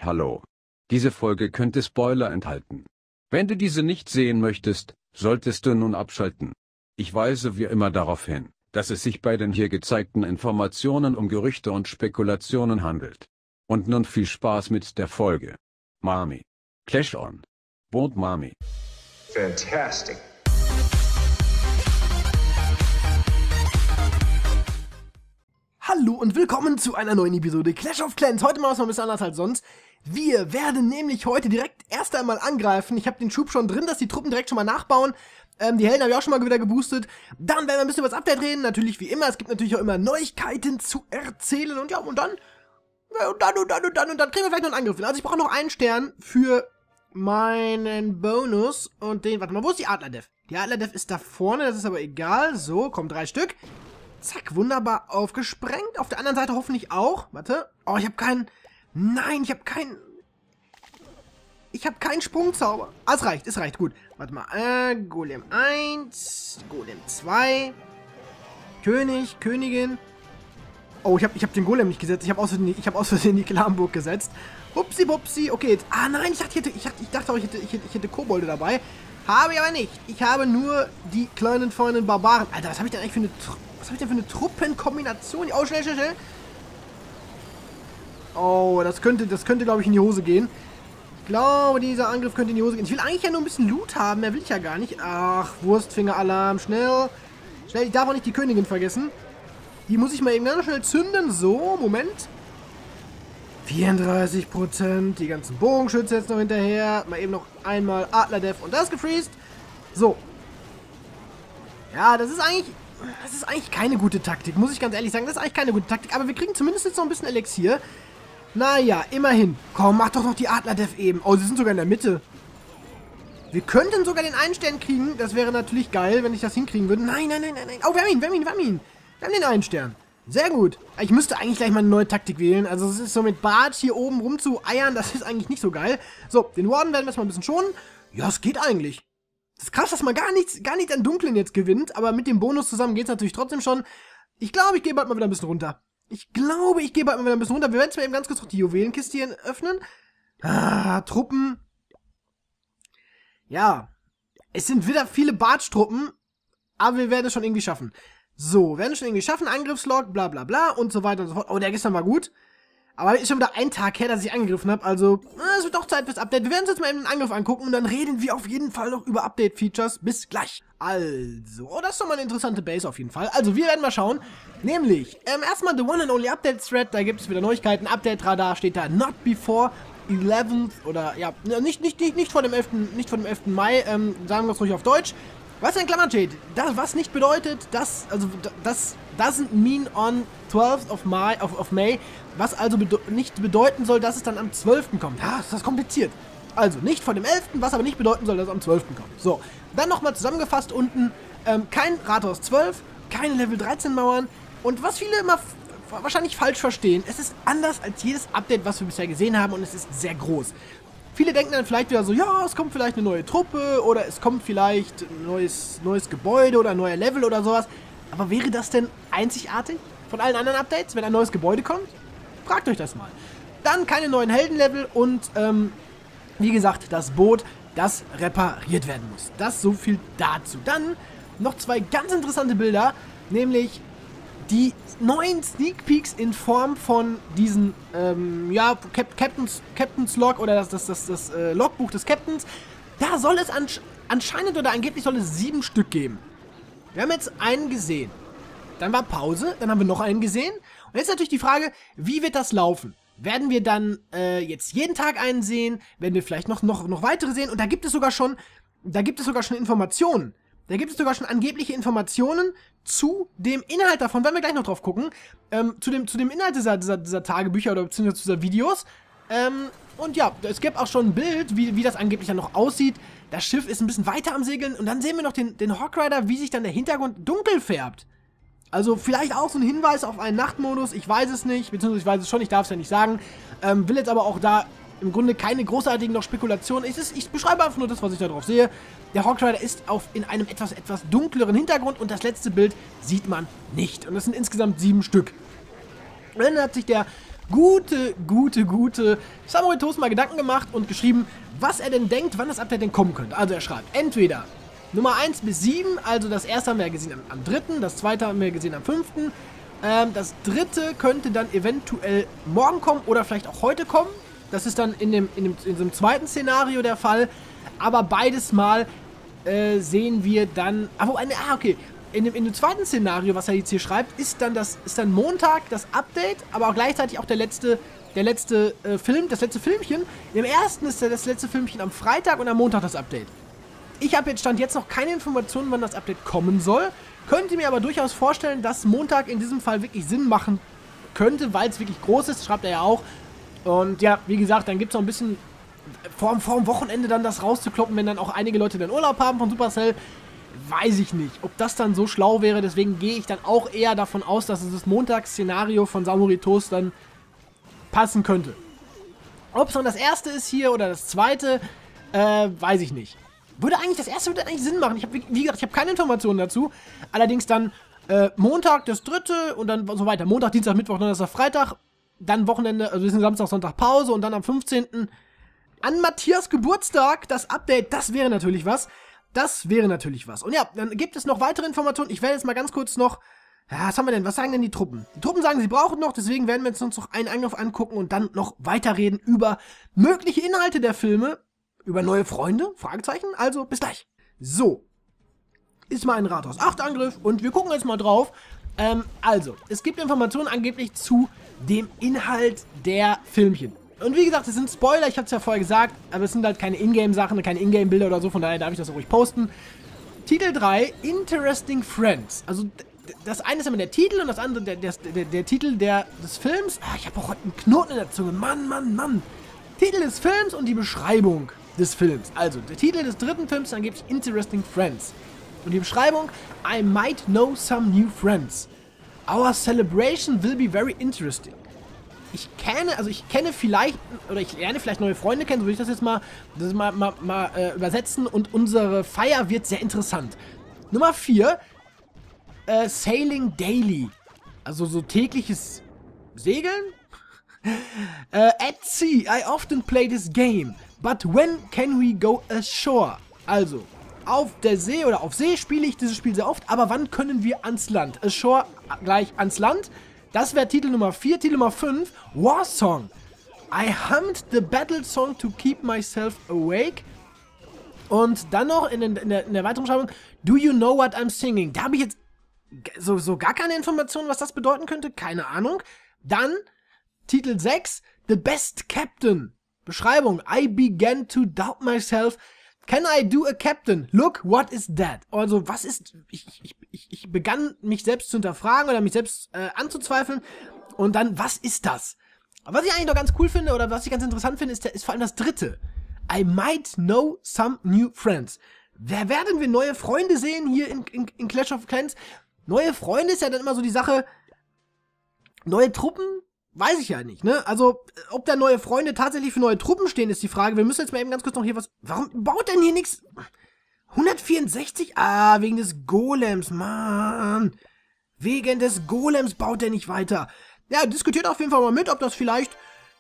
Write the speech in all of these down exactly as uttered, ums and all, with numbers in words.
Hallo. Diese Folge könnte Spoiler enthalten. Wenn du diese nicht sehen möchtest, solltest du nun abschalten. Ich weise wie immer darauf hin, dass es sich bei den hier gezeigten Informationen um Gerüchte und Spekulationen handelt. Und nun viel Spaß mit der Folge. Mami. Clash on. Board Mami. Fantastic. Hallo und willkommen zu einer neuen Episode Clash of Clans. Heute mal was noch ein bisschen anders als sonst. Wir werden nämlich heute direkt erst einmal angreifen. Ich habe den Schub schon drin, dass die Truppen direkt schon mal nachbauen. Ähm, die Helden habe ich auch schon mal wieder geboostet. Dann werden wir ein bisschen über das Update reden. Natürlich wie immer. Es gibt natürlich auch immer Neuigkeiten zu erzählen. Und ja, und dann, und dann, und dann, und dann, und dann kriegen wir vielleicht noch einen Angriff hin. Also ich brauche noch einen Stern für meinen Bonus. Und den, warte mal, wo ist die Adler-Dev? Die Adler-Dev ist da vorne, das ist aber egal. So, kommen drei Stück. Zack, wunderbar aufgesprengt. Auf der anderen Seite hoffentlich auch. Warte. Oh, ich habe keinen... Nein, ich habe keinen... Ich habe keinen Sprungzauber. Ah, es reicht, es reicht, gut. Warte mal. Äh, Golem eins, Golem zwei, König, Königin. Oh, ich habe ich hab den Golem nicht gesetzt. Ich habe aus Versehen, ich hab aus Versehen die Klamburg gesetzt. Hupsi, bupsi. Okay, jetzt... Ah, nein, ich dachte, ich, hätte, ich, dachte, ich dachte auch, ich hätte, ich hätte, ich hätte Kobolde dabei. Habe ich aber nicht. Ich habe nur die kleinen, feinen Barbaren. Alter, was habe ich denn eigentlich für eine... Was habe ich denn für eine Truppenkombination? Oh, schnell, schnell, schnell. Oh, das könnte, das könnte, glaube ich, in die Hose gehen. Ich glaube, dieser Angriff könnte in die Hose gehen. Ich will eigentlich ja nur ein bisschen Loot haben. Mehr will ich ja gar nicht. Ach, Wurstfinger-Alarm. Schnell. Schnell, ich darf auch nicht die Königin vergessen. Die muss ich mal eben ganz schnell zünden. So, Moment. vierunddreißig Prozent. Die ganzen Bogenschütze jetzt noch hinterher. Mal eben noch einmal Adler-Dev und das gefreezed. So. Ja, das ist eigentlich... Das ist eigentlich keine gute Taktik, muss ich ganz ehrlich sagen. Das ist eigentlich keine gute Taktik, aber wir kriegen zumindest jetzt noch ein bisschen Elixier. Naja, immerhin. Komm, mach doch noch die Adler-Dev eben. Oh, sie sind sogar in der Mitte. Wir könnten sogar den einen Stern kriegen. Das wäre natürlich geil, wenn ich das hinkriegen würde. Nein, nein, nein, nein, nein. Oh, wir haben ihn, wir haben ihn, wir haben ihn. Wir haben den einen Stern. Sehr gut. Ich müsste eigentlich gleich mal eine neue Taktik wählen. Also es ist so mit Bart hier oben rumzueiern, das ist eigentlich nicht so geil. So, den Warden werden wir jetzt mal ein bisschen schonen. Ja, es geht eigentlich. Das ist krass, dass man gar nichts, gar nicht an Dunklen jetzt gewinnt, aber mit dem Bonus zusammen geht es natürlich trotzdem schon. Ich glaube, ich gehe bald mal wieder ein bisschen runter. Ich glaube, ich gehe bald mal wieder ein bisschen runter. Wir werden jetzt mal eben ganz kurz noch die Juwelenkiste hier öffnen. Ah, Truppen. Ja, es sind wieder viele Bartstruppen, aber wir werden es schon irgendwie schaffen. So, werden es schon irgendwie schaffen, Angriffslog, bla bla bla und so weiter und so fort. Oh, der gestern war gut. Aber ist schon wieder ein Tag her, dass ich angegriffen habe, also es wird doch Zeit fürs Update. Wir werden uns jetzt mal eben den Angriff angucken und dann reden wir auf jeden Fall noch über Update-Features. Bis gleich. Also, oh, das ist doch mal eine interessante Base auf jeden Fall. Also, wir werden mal schauen. Nämlich, ähm, erstmal The One and Only Update Thread, da gibt es wieder Neuigkeiten. Update-Radar steht da, not before eleventh, oder, ja, nicht, nicht, nicht, nicht vor dem elften, nicht vor dem elften Mai, ähm, sagen wir es ruhig auf Deutsch. Was in Klammern steht, das, was nicht bedeutet, das, also, das doesn't mean on twelfth of May, of, of May, was also bede nicht bedeuten soll, dass es dann am zwölften kommt. Ja, ist das kompliziert. Also, nicht vor dem elften, was aber nicht bedeuten soll, dass es am zwölften kommt. So, dann nochmal zusammengefasst unten, ähm, kein Rathaus zwölf, keine Level dreizehn Mauern und was viele immer wahrscheinlich falsch verstehen, es ist anders als jedes Update, was wir bisher gesehen haben und es ist sehr groß. Viele denken dann vielleicht wieder so, ja, es kommt vielleicht eine neue Truppe oder es kommt vielleicht ein neues, neues Gebäude oder ein neuer Level oder sowas. Aber wäre das denn einzigartig von allen anderen Updates, wenn ein neues Gebäude kommt? Fragt euch das mal. Dann keine neuen Heldenlevel und, ähm, wie gesagt, das Boot, das repariert werden muss. Das so viel dazu. Dann noch zwei ganz interessante Bilder, nämlich die neuen Sneak Peeks in Form von diesen, ähm, ja, Cap Captain's, Captain's Log oder das, das, das, das äh, Logbuch des Captains. Da soll es ansch anscheinend oder angeblich soll es sieben Stück geben. Wir haben jetzt einen gesehen. Dann war Pause, dann haben wir noch einen gesehen. Und jetzt natürlich die Frage, wie wird das laufen? Werden wir dann äh, jetzt jeden Tag einen sehen? Werden wir vielleicht noch, noch, noch weitere sehen? Und da gibt es sogar schon, da gibt es sogar schon Informationen. Da gibt es sogar schon angebliche Informationen zu dem Inhalt davon, werden wir gleich noch drauf gucken, ähm, zu dem, zu dem Inhalt dieser, dieser, dieser Tagebücher oder beziehungsweise dieser Videos. Ähm, und ja, es gibt auch schon ein Bild, wie, wie das angeblich dann noch aussieht. Das Schiff ist ein bisschen weiter am Segeln und dann sehen wir noch den, den Hawk Rider, wie sich dann der Hintergrund dunkel färbt. Also vielleicht auch so ein Hinweis auf einen Nachtmodus, ich weiß es nicht, beziehungsweise ich weiß es schon, ich darf es ja nicht sagen. Ähm, will jetzt aber auch da im Grunde keine großartigen noch Spekulationen. Ich, ich beschreibe einfach nur das, was ich da drauf sehe. Der Hawk Rider ist auf, in einem etwas, etwas dunkleren Hintergrund und das letzte Bild sieht man nicht. Und das sind insgesamt sieben Stück. Und dann hat sich der gute, gute, gute Samurai Toast mal Gedanken gemacht und geschrieben, was er denn denkt, wann das Update denn kommen könnte. Also er schreibt entweder Nummer eins bis sieben, also das erste haben wir gesehen am, am dritten, das zweite haben wir gesehen am fünften Ähm, das dritte könnte dann eventuell morgen kommen oder vielleicht auch heute kommen. Das ist dann in dem, in dem, in dem zweiten Szenario der Fall. Aber beides Mal äh, sehen wir dann... Ah, wo, eine, ah okay. In dem, in dem zweiten Szenario, was er jetzt hier schreibt, ist dann, das, ist dann Montag das Update, aber auch gleichzeitig auch der letzte, der letzte äh, Film, das letzte Filmchen. Im ersten ist das letzte Filmchen am Freitag und am Montag das Update. Ich habe jetzt Stand jetzt noch keine Informationen, wann das Update kommen soll. Könnte mir aber durchaus vorstellen, dass Montag in diesem Fall wirklich Sinn machen könnte, weil es wirklich groß ist, schreibt er ja auch. Und ja, wie gesagt, dann gibt es noch ein bisschen vor, vor dem Wochenende dann das rauszukloppen, wenn dann auch einige Leute dann Urlaub haben von Supercell. Weiß ich nicht, ob das dann so schlau wäre. Deswegen gehe ich dann auch eher davon aus, dass es das Montagsszenario von Samurai Toast dann passen könnte. Ob es dann das erste ist hier oder das zweite, äh, weiß ich nicht. Würde eigentlich, das erste würde eigentlich Sinn machen. Ich habe, wie gesagt, ich habe keine Informationen dazu. Allerdings dann äh, Montag das dritte und dann so weiter. Montag, Dienstag, Mittwoch, Donnerstag, Freitag. Dann Wochenende, also wir sind Samstag, Sonntag Pause und dann am fünfzehnten an Matthias Geburtstag das Update. Das wäre natürlich was. Das wäre natürlich was. Und ja, dann gibt es noch weitere Informationen. Ich werde jetzt mal ganz kurz noch... Ja, was haben wir denn? Was sagen denn die Truppen? Die Truppen sagen, sie brauchen noch, deswegen werden wir jetzt uns noch einen Angriff angucken und dann noch weiterreden über mögliche Inhalte der Filme. Über neue Freunde? Fragezeichen. Also, bis gleich. So. Ist mal ein Rathaus acht Angriff und wir gucken jetzt mal drauf. Ähm, also, es gibt Informationen angeblich zu dem Inhalt der Filmchen. Und wie gesagt, es sind Spoiler, ich habe es ja vorher gesagt, aber es sind halt keine Ingame-Sachen, keine Ingame-Bilder oder so, von daher darf ich das auch ruhig posten. Titel drei, Interesting Friends. Also, das eine ist immer der Titel und das andere der, der, der, der Titel der, des Films. Ah, ich habe auch heute einen Knoten in der Zunge. Mann, Mann, Mann. Titel des Films und die Beschreibung des Films. Also, der Titel des dritten Films, dann gibt es Interesting Friends. Und die Beschreibung, I might know some new friends. Our celebration will be very interesting. Ich kenne, also ich kenne vielleicht, oder ich lerne vielleicht neue Freunde kennen, so will ich das jetzt mal, das mal, mal, mal äh, übersetzen. Und unsere Feier wird sehr interessant. Nummer vier, äh, Sailing Daily. Also so tägliches Segeln? uh, at sea, I often play this game. But when can we go ashore? Also, auf der See oder auf See spiele ich dieses Spiel sehr oft, aber wann können wir ans Land? Ashore gleich ans Land. Das wäre Titel Nummer vier. Titel Nummer fünf, War Song. I hummed the battle song to keep myself awake. Und dann noch in, den, in, der, in der weiteren Beschreibung, Do you know what I'm singing? Da habe ich jetzt so, so gar keine Informationen, was das bedeuten könnte. Keine Ahnung. Dann Titel sechs, The Best Captain. Beschreibung, I began to doubt myself. Can I do a captain? Look, what is that? Also, was ist... Ich, ich, ich, ich begann, mich selbst zu hinterfragen oder mich selbst äh, anzuzweifeln. Und dann, was ist das? Aber was ich eigentlich noch ganz cool finde oder was ich ganz interessant finde, ist, ist vor allem das dritte. I might know some new friends. Wer werden wir neue Freunde sehen hier in, in, in Clash of Clans? Neue Freunde ist ja dann immer so die Sache... Neue Truppen... Weiß ich ja nicht, ne? Also, ob da neue Freunde tatsächlich für neue Truppen stehen, ist die Frage. Wir müssen jetzt mal eben ganz kurz noch hier was... Warum baut denn hier nichts? hundertvierundsechzig? Ah, wegen des Golems, Mann. Wegen des Golems baut der nicht weiter. Ja, diskutiert auf jeden Fall mal mit, ob das vielleicht...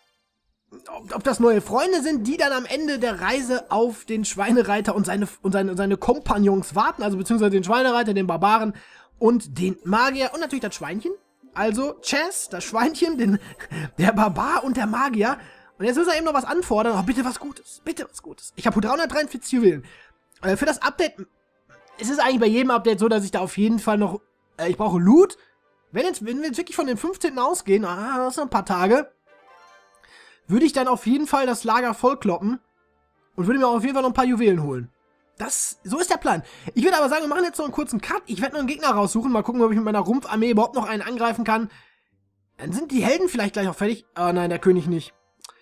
Ob, ob das neue Freunde sind, die dann am Ende der Reise auf den Schweinereiter und seine, und seine, seine Kompagnons warten. Also, beziehungsweise den Schweinereiter, den Barbaren und den Magier und natürlich das Schweinchen. Also, Chess, das Schweinchen, den, der Barbar und der Magier. Und jetzt müssen wir eben noch was anfordern. Oh, bitte was Gutes. Bitte was Gutes. Ich habe dreihundertdreiundvierzig Juwelen. Äh, für das Update... Es ist eigentlich bei jedem Update so, dass ich da auf jeden Fall noch... Äh, ich brauche Loot. Wenn, jetzt, wenn wir jetzt wirklich von den fünfzehnten ausgehen, ah, das sind ein paar Tage, würde ich dann auf jeden Fall das Lager vollkloppen und würde mir auch auf jeden Fall noch ein paar Juwelen holen. Das, so ist der Plan. Ich würde aber sagen, wir machen jetzt noch einen kurzen Cut. Ich werde noch einen Gegner raussuchen. Mal gucken, ob ich mit meiner Rumpfarmee überhaupt noch einen angreifen kann. Dann sind die Helden vielleicht gleich auch fertig. Oh nein, der König nicht.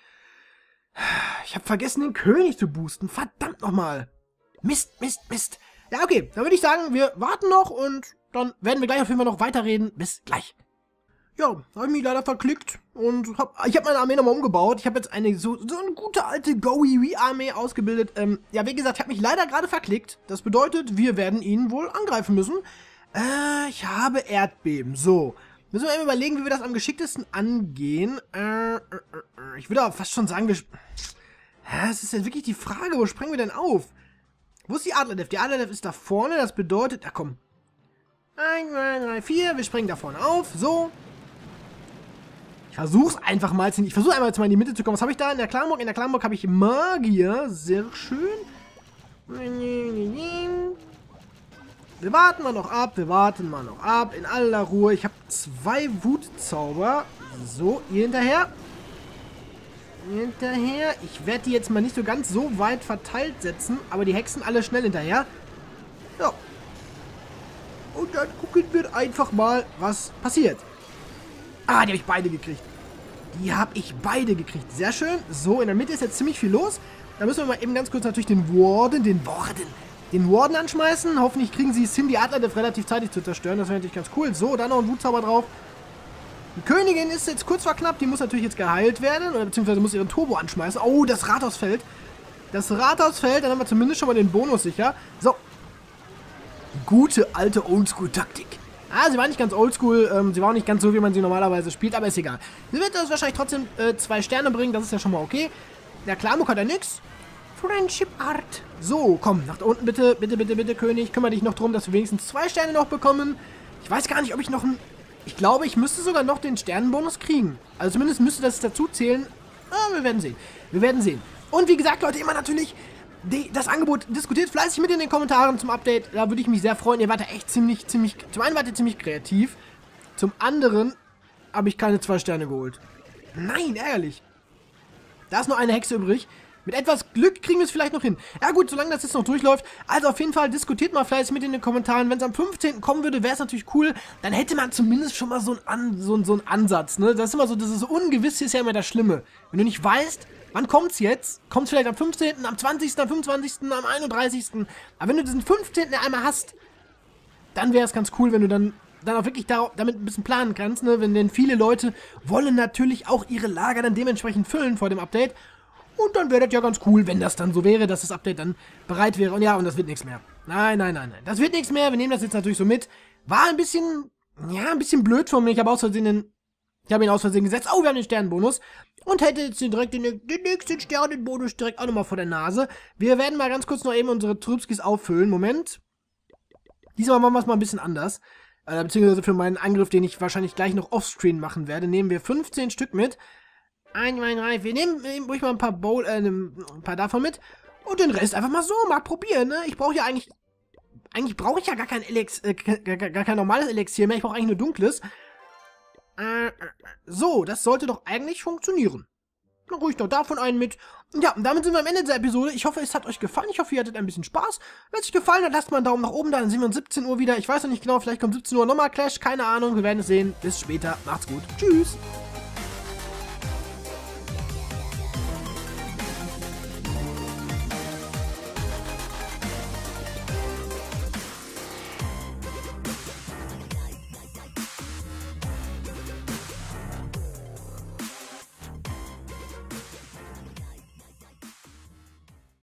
Ich habe vergessen, den König zu boosten. Verdammt nochmal. Mist, Mist, Mist. Ja, okay. Dann würde ich sagen, wir warten noch und dann werden wir gleich auf jeden Fall noch weiterreden. Bis gleich. Ja, habe ich mich leider verklickt und hab, ich habe meine Armee nochmal umgebaut. Ich habe jetzt eine so, so eine gute alte Go-Wee-Armee ausgebildet. Ähm, ja, wie gesagt, ich habe mich leider gerade verklickt. Das bedeutet, wir werden ihn wohl angreifen müssen. Äh, ich habe Erdbeben. So, Müssen wir eben überlegen, wie wir das am geschicktesten angehen. Äh, äh, äh, ich würde aber fast schon sagen, wir... Hä, es ist jetzt wirklich die Frage, wo sprengen wir denn auf? Wo ist die Adlerdev? Die Adlerdev ist da vorne, das bedeutet... Ja, komm. eins, zwei, drei, vier, wir springen da vorne auf. So. Ich versuch's einfach mal. Ich versuche einmal jetzt mal in die Mitte zu kommen. Was habe ich da in der Klamburg? In der Klamburg habe ich Magier. Sehr schön. Wir warten mal noch ab. Wir warten mal noch ab. In aller Ruhe. Ich habe zwei Wutzauber. So, ihr hinterher. Ihr hinterher. Ich werde die jetzt mal nicht so ganz so weit verteilt setzen. Aber die Hexen alle schnell hinterher. So. Und dann gucken wir einfach mal, was passiert. Ah, die habe ich beide gekriegt. Die habe ich beide gekriegt. Sehr schön. So, in der Mitte ist jetzt ziemlich viel los. Da müssen wir mal eben ganz kurz natürlich den Warden, den Warden, den Warden anschmeißen. Hoffentlich kriegen sie es hin, die Adlerdev relativ zeitig zu zerstören. Das wäre natürlich ganz cool. So, dann noch ein Wutzauber drauf. Die Königin ist jetzt kurz vor knapp. Die muss natürlich jetzt geheilt werden. Oder beziehungsweise muss ihren Turbo anschmeißen. Oh, das Rathaus fällt. Das Rathaus fällt. Dann haben wir zumindest schon mal den Bonus sicher. So. Gute alte Oldschool-Taktik. Ah, sie war nicht ganz oldschool, ähm, sie war auch nicht ganz so, wie man sie normalerweise spielt, aber ist egal. Sie wird uns wahrscheinlich trotzdem äh, zwei Sterne bringen, das ist ja schon mal okay. Der Klamuk hat ja nix. Friendship Art. So, komm, nach da unten bitte, bitte, bitte, bitte, König. Kümmere dich noch drum, dass wir wenigstens zwei Sterne noch bekommen. Ich weiß gar nicht, ob ich noch ein... Ich glaube, ich müsste sogar noch den Sternenbonus kriegen. Also zumindest müsste das dazu zählen. Ah, wir werden sehen. Wir werden sehen. Und wie gesagt, Leute, immer natürlich... Die, das Angebot diskutiert fleißig mit in den Kommentaren zum Update. Da würde ich mich sehr freuen. Ihr wart da echt ziemlich, ziemlich... Zum einen wart ihr ziemlich kreativ. Zum anderen habe ich keine zwei Sterne geholt. Nein, ärgerlich. Da ist noch eine Hexe übrig. Mit etwas Glück kriegen wir es vielleicht noch hin. Ja gut, solange das jetzt noch durchläuft. Also auf jeden Fall diskutiert mal fleißig mit in den Kommentaren. Wenn es am fünfzehnten kommen würde, wäre es natürlich cool. Dann hätte man zumindest schon mal so einen An so, so einen Ansatz. Ne? Das ist immer so, das ist so Ungewisse ist ja immer das Schlimme. Wenn du nicht weißt... Wann kommt's jetzt? Kommt's vielleicht am fünfzehnten, am zwanzigsten, am fünfundzwanzigsten, am einunddreißigsten Aber wenn du diesen fünfzehnten einmal hast, dann wäre es ganz cool, wenn du dann, dann auch wirklich da, damit ein bisschen planen kannst, ne? Wenn denn viele Leute wollen natürlich auch ihre Lager dann dementsprechend füllen vor dem Update. Und dann wäre das ja ganz cool, wenn das dann so wäre, dass das Update dann bereit wäre. Und ja, und das wird nichts mehr. Nein, nein, nein, nein. Das wird nichts mehr. Wir nehmen das jetzt natürlich so mit. War ein bisschen, ja, ein bisschen blöd von mir. Ich habe aus Versehen den, ich habe ihn aus Versehen gesetzt. Oh, wir haben den Sternenbonus. Und hätte jetzt direkt den, den nächsten Sternenbonus direkt auch nochmal vor der Nase. Wir werden mal ganz kurz noch eben unsere Trübskis auffüllen. Moment. Diesmal machen wir es mal ein bisschen anders. Äh, beziehungsweise für meinen Angriff, den ich wahrscheinlich gleich noch offscreen machen werde, nehmen wir fünfzehn Stück mit. Ein, zwei, drei, wir nehmen, nehmen ruhig mal ein paar Bowl, äh, ein paar davon mit. Und den Rest einfach mal so, mal probieren, ne? Ich brauche ja eigentlich, eigentlich brauche ich ja gar kein Elex, äh, gar, gar, gar kein normales Elixier mehr. Ich brauche eigentlich nur dunkles. So, das sollte doch eigentlich funktionieren. Dann ruhig noch davon einen mit. Ja, und damit sind wir am Ende dieser Episode. Ich hoffe, es hat euch gefallen. Ich hoffe, ihr hattet ein bisschen Spaß. Wenn es euch gefallen hat, lasst mal einen Daumen nach oben da. Dann sehen wir uns siebzehn Uhr wieder. Ich weiß noch nicht genau, vielleicht kommt siebzehn Uhr nochmal Clash. Keine Ahnung, wir werden es sehen. Bis später. Macht's gut. Tschüss.